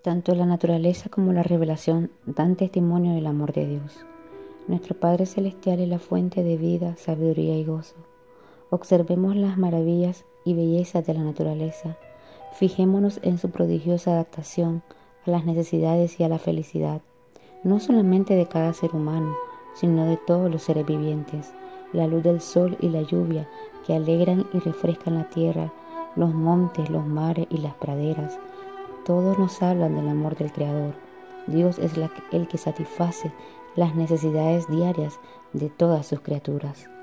Tanto la naturaleza como la revelación dan testimonio del amor de Dios. Nuestro Padre Celestial es la fuente de vida, sabiduría y gozo. Observemos las maravillas y bellezas de la naturaleza. Fijémonos en su prodigiosa adaptación a las necesidades y a la felicidad, no solamente de cada ser humano, sino de todos los seres vivientes. La luz del sol y la lluvia que alegran y refrescan la tierra, los montes, los mares y las praderas, todos nos hablan del amor del Creador. Dios es el que satisface las necesidades diarias de todas sus criaturas.